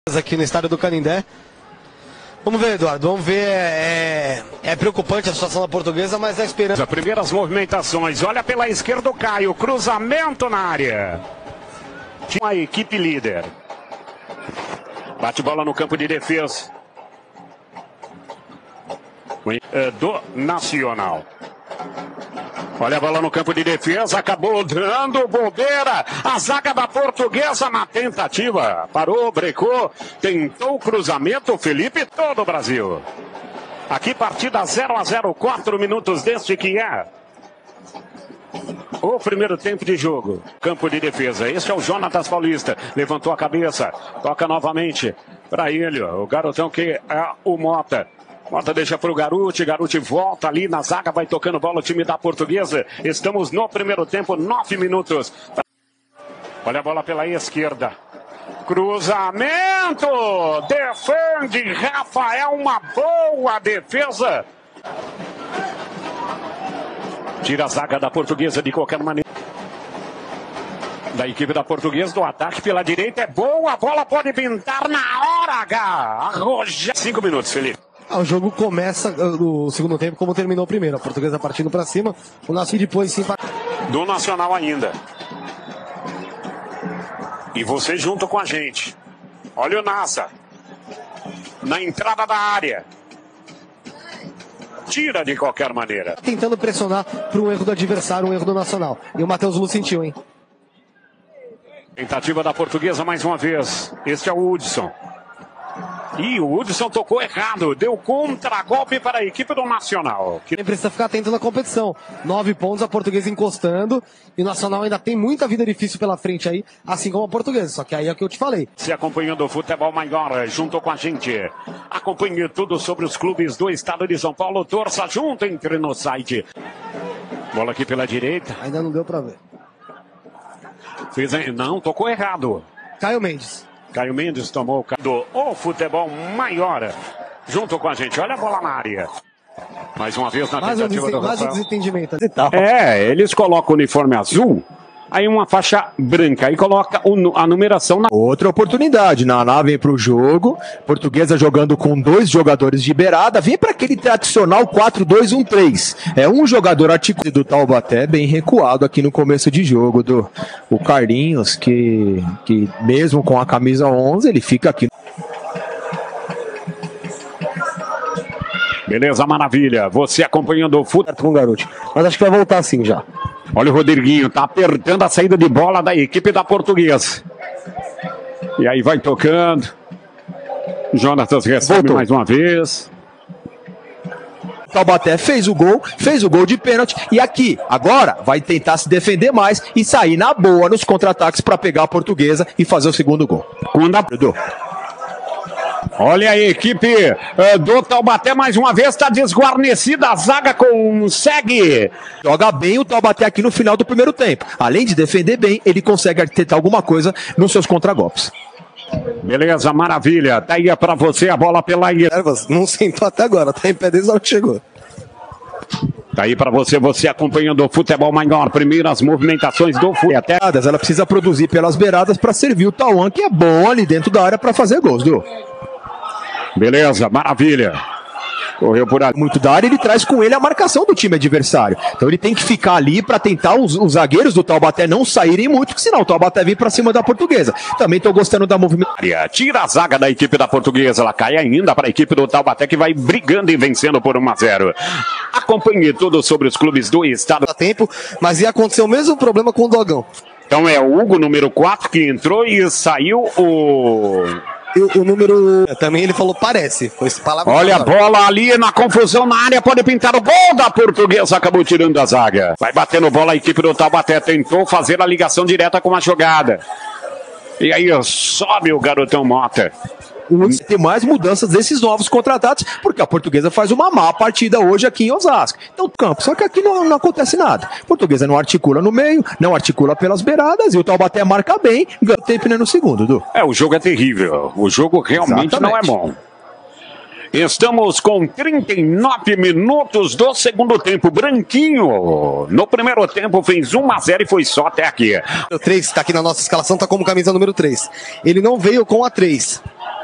Aqui no estádio do Canindé. Vamos ver, Eduardo, vamos ver, é preocupante a situação da Portuguesa, mas é esperança. Primeiras movimentações, olha pela esquerda o Caio, cruzamento na área. Tinha a equipe líder. Bate bola no campo de defesa. Do Nacional. Olha a bola no campo de defesa, acabou dando bobeira. A zaga da Portuguesa na tentativa. Parou, brecou, tentou o cruzamento. Felipe, todo o Brasil. Aqui partida 0-0, 4 minutos deste que é o primeiro tempo de jogo. Campo de defesa. Este é o Jonatas Paulista. Levantou a cabeça. Toca novamente para ele. O garotão que é o Mota. Mota deixa para o Garuti volta ali na zaga, vai tocando bola o time da Portuguesa. Estamos no primeiro tempo, 9 minutos. Olha a bola pela esquerda. Cruzamento! Defende Rafael, uma boa defesa. Tira a zaga da Portuguesa de qualquer maneira. Da equipe da Portuguesa, do ataque pela direita, é boa, a bola pode pintar na hora H. Arroja. 5 minutos, Felipe. O jogo começa no segundo tempo como terminou o primeiro. A Portuguesa partindo para cima, o Nacional depois sim. Do Nacional ainda. E você junto com a gente. Olha o Nassa. Na entrada da área. Tira de qualquer maneira. Tentando pressionar para um erro do adversário, um erro do Nacional. E o Matheus Lu sentiu, hein? Tentativa da Portuguesa mais uma vez. Este é o Hudson. E o Hudson tocou errado, deu contra-golpe para a equipe do Nacional. Quem precisa ficar atento na competição. 9 pontos, a Portuguesa encostando. E o Nacional ainda tem muita vida difícil pela frente aí, assim como a Portuguesa. Só que aí é o que eu te falei. Se acompanhando o futebol maior, junto com a gente. Acompanhe tudo sobre os clubes do estado de São Paulo. Torça junto, entre no site. Bola aqui pela direita. Ainda não deu para ver. Não, tocou errado. Caio Mendes. Caio Mendes tomou o futebol maior junto com a gente. Olha a bola na área. Mais uma vez na tentativa do mais um desentendimento. Eles colocam o uniforme azul, aí uma faixa branca e coloca a numeração na... Outra oportunidade. Naná vem para o jogo. Portuguesa jogando com 2 jogadores de beirada. Vem para aquele tradicional 4-2-1-3. É um jogador articulado do Taubaté, bem recuado aqui no começo de jogo. O Carlinhos, que mesmo com a camisa 11, ele fica aqui. Beleza, maravilha. Você acompanhando o futebol com o Garuti. Mas acho que vai voltar assim já. Olha o Rodriguinho, tá apertando a saída de bola da equipe da Portuguesa. E aí vai tocando. Jonatas recebe mais uma vez. Taubaté fez o gol de pênalti. E aqui, agora, vai tentar se defender mais e sair na boa nos contra-ataques para pegar a Portuguesa e fazer o segundo gol. Olha a equipe do Taubaté mais uma vez, está desguarnecida, a zaga consegue. Joga bem o Taubaté aqui no final do primeiro tempo. Além de defender bem, ele consegue tentar alguma coisa nos seus contragolpes. Beleza, maravilha. Tá aí para você a bola pela... Não sentou até agora, tá em pé desde a hora que chegou. Tá aí para você acompanhando o futebol maior, primeiras movimentações do futebol. Ela precisa produzir pelas beiradas para servir o Tauan, que é bom ali dentro da área para fazer gols, Du. Beleza, maravilha. Correu por ali. Muito da área, ele traz com ele a marcação do time adversário. Então ele tem que ficar ali para tentar os zagueiros do Taubaté não saírem muito, porque senão o Taubaté vir para cima da Portuguesa. Também tô gostando da movimentação. Tira a zaga da equipe da Portuguesa, ela cai ainda para a equipe do Taubaté, que vai brigando e vencendo por 1-0. Acompanhe tudo sobre os clubes do estado. Há tempo, mas ia acontecer o mesmo problema com o Dogão. Então é o Hugo, número 4, que entrou e saiu o número... Também ele falou parece. Foi essa palavra. Olha a bola ali na confusão na área, pode pintar o gol da Portuguesa, acabou tirando a zaga. Vai batendo bola a equipe do Taubaté, tentou fazer a ligação direta com a jogada. E aí sobe o garotão Mota. Tem mais mudanças desses novos contratados, porque a Portuguesa faz uma má partida hoje aqui em Osasco. Então, campo, só que aqui não acontece nada. A Portuguesa não articula no meio, não articula pelas beiradas, e o Taubaté marca bem, ganha tempo no segundo, Du. O jogo é terrível. O jogo realmente não é bom. Estamos com 39 minutos do segundo tempo. Branquinho, no primeiro tempo, fez 1-0 e foi só até aqui. O 3 está aqui na nossa escalação, está como camisa número 3. Ele não veio com a 3.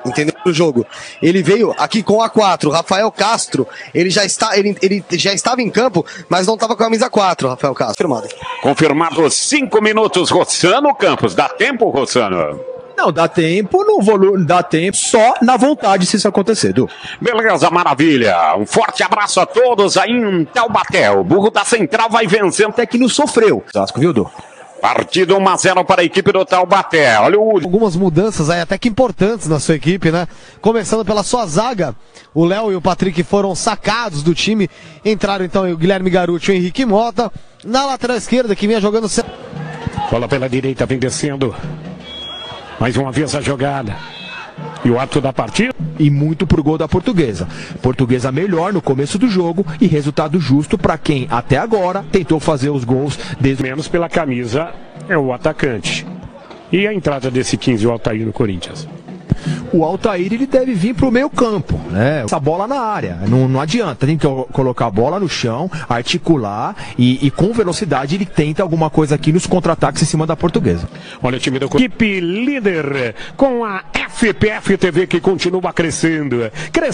entendeu? O jogo. Ele veio aqui com a 4. Rafael Castro, ele já estava em campo, mas não estava com a camisa 4, Rafael Castro. Confirmado. Confirmado 5 minutos, Rossano Campos. Dá tempo, Rossano? Não, dá tempo no volume, dá tempo só na vontade se isso acontecer, Du. Beleza, maravilha. Um forte abraço a todos aí em Taubaté. O Burro da Central vai vencendo. Até que não sofreu. Osasco, viu, Du? Partido 1-0 para a equipe do Taubaté. Olha o... Algumas mudanças aí até que importantes na sua equipe, né? Começando pela sua zaga. O Léo e o Patrick foram sacados do time. Entraram então o Guilherme Garuti e o Henrique Mota. Na lateral esquerda, que vinha jogando... Bola pela direita, vem descendo. Mais uma vez a jogada. E o ato da partida. E muito pro gol da Portuguesa. Portuguesa melhor no começo do jogo e resultado justo para quem até agora tentou fazer os gols desde... Menos pela camisa é o atacante. E a entrada desse 15, o Altair no Corinthians. O Altair, ele deve vir pro meio campo, né? Essa bola na área, não adianta, tem que colocar a bola no chão, articular e com velocidade ele tenta alguma coisa aqui nos contra-ataques em cima da Portuguesa. Olha o time da equipe líder com a FPF TV que continua crescendo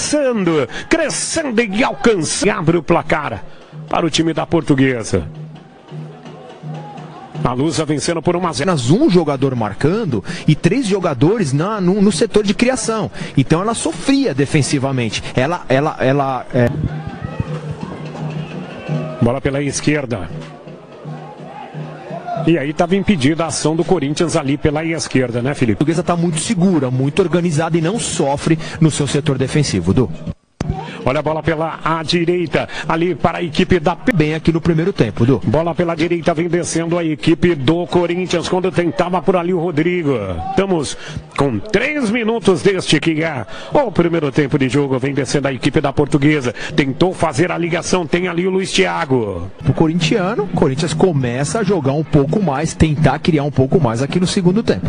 e alcança. Abre o placar para o time da Portuguesa. A Lusa vencendo por 1-0. Apenas um jogador marcando e 3 jogadores no setor de criação. Então ela sofria defensivamente. Bola pela esquerda. E aí estava impedida a ação do Corinthians ali pela esquerda, né, Felipe? A Portuguesa está muito segura, muito organizada e não sofre no seu setor defensivo, Du. Olha a bola pela direita, ali para a equipe da... Bem aqui no primeiro tempo, Du. Bola pela direita, vem descendo a equipe do Corinthians, quando tentava por ali o Rodrigo. Estamos com 3 minutos deste que é o primeiro tempo de jogo, vem descendo a equipe da Portuguesa. Tentou fazer a ligação, tem ali o Luiz Thiago. O Corinthians começa a jogar um pouco mais, tentar criar um pouco mais aqui no segundo tempo.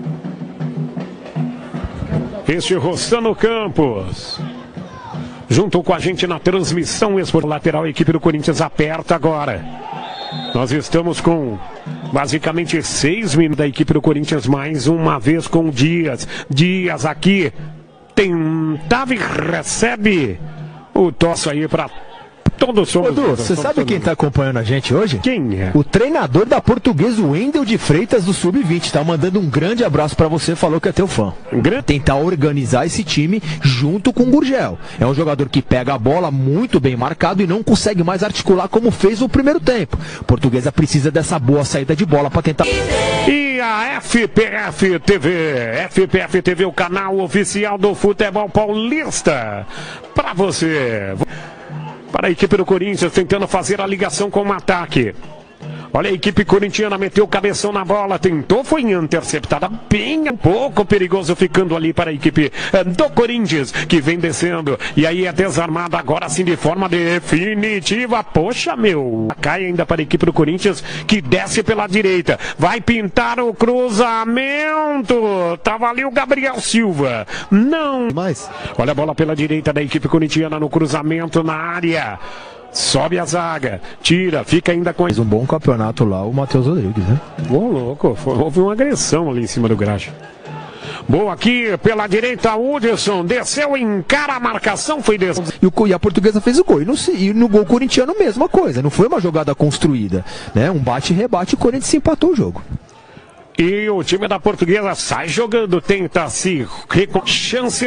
Este Rossano Campos. Junto com a gente na transmissão lateral, a equipe do Corinthians aperta agora. Nós estamos com basicamente 6 minutos da equipe do Corinthians, mais uma vez com Dias. Dias aqui tentava e recebe o tosse aí para todos. Você sabe quem está acompanhando a gente hoje? Quem é? O treinador da Portuguesa, o Wendel de Freitas, do Sub-20. Tá mandando um grande abraço para você, falou que é teu fã. Tentar organizar esse time junto com o Gurgel. É um jogador que pega a bola muito bem marcado e não consegue mais articular como fez no primeiro tempo. Portuguesa precisa dessa boa saída de bola para tentar... E a FPF TV, o canal oficial do futebol paulista. Para você... Para a equipe do Corinthians, tentando fazer a ligação com o ataque. Olha a equipe corintiana, meteu o cabeção na bola, tentou, foi interceptada, bem um pouco perigoso, ficando ali para a equipe do Corinthians, que vem descendo, e aí é desarmada agora sim de forma definitiva. Poxa, meu, cai ainda para a equipe do Corinthians, que desce pela direita, vai pintar o cruzamento, tava ali o Gabriel Silva, não, mais. Olha a bola pela direita da equipe corintiana no cruzamento na área. Sobe a zaga, tira, fica ainda com... Fez um bom campeonato lá, o Matheus Rodrigues, né? Ô, louco, houve uma agressão ali em cima do Graxa. Boa aqui pela direita, Hudson, desceu, encara a marcação, foi descendo. E a Portuguesa fez o gol, e no gol corintiano mesma coisa, não foi uma jogada construída, né? Um bate-rebate, o Corinthians empatou o jogo. E o time da Portuguesa sai jogando, tenta se chance